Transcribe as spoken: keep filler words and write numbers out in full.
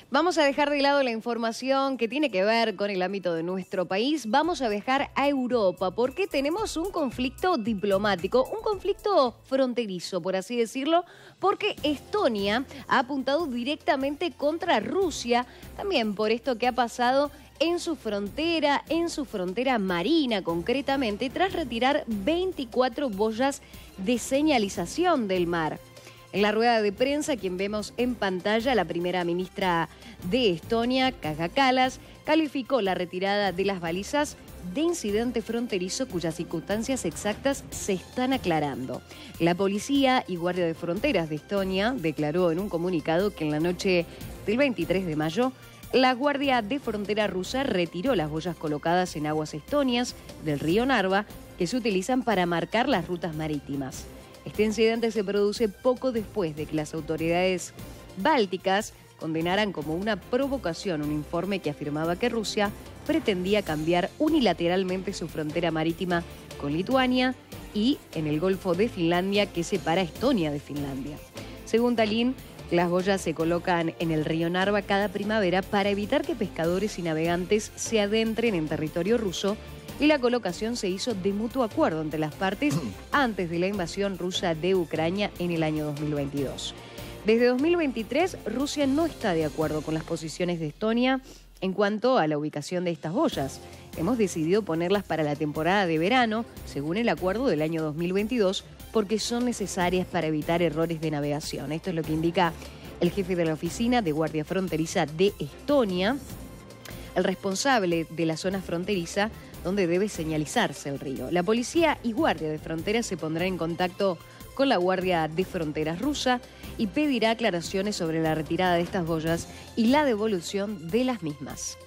Vamos a dejar de lado la información que tiene que ver con el ámbito de nuestro país. Vamos a viajar a Europa porque tenemos un conflicto diplomático, un conflicto fronterizo, por así decirlo, porque Estonia ha apuntado directamente contra Rusia, también por esto que ha pasado en su frontera, en su frontera marina concretamente, tras retirar veinticuatro boyas de señalización del mar. En la rueda de prensa, quien vemos en pantalla, la primera ministra de Estonia, Kaja Kallas, calificó la retirada de las balizas de incidente fronterizo cuyas circunstancias exactas se están aclarando. La policía y Guardia de Fronteras de Estonia declaró en un comunicado que en la noche del veintitrés de mayo, la Guardia de Frontera rusa retiró las boyas colocadas en aguas estonias del río Narva que se utilizan para marcar las rutas marítimas. Este incidente se produce poco después de que las autoridades bálticas condenaran como una provocación un informe que afirmaba que Rusia pretendía cambiar unilateralmente su frontera marítima con Lituania y en el Golfo de Finlandia que separa Estonia de Finlandia. Según Tallinn, las boyas se colocan en el río Narva cada primavera para evitar que pescadores y navegantes se adentren en territorio ruso, y la colocación se hizo de mutuo acuerdo entre las partes antes de la invasión rusa de Ucrania en el año dos mil veintidós. Desde dos mil veintitrés, Rusia no está de acuerdo con las posiciones de Estonia en cuanto a la ubicación de estas boyas. Hemos decidido ponerlas para la temporada de verano, según el acuerdo del año dos mil veintidós, porque son necesarias para evitar errores de navegación. Esto es lo que indica el jefe de la Oficina de Guardia Fronteriza de Estonia, el responsable de la zona fronteriza donde debe señalizarse el río. La policía y Guardia de Fronteras se pondrán en contacto con la Guardia de Fronteras rusa y pedirá aclaraciones sobre la retirada de estas boyas y la devolución de las mismas.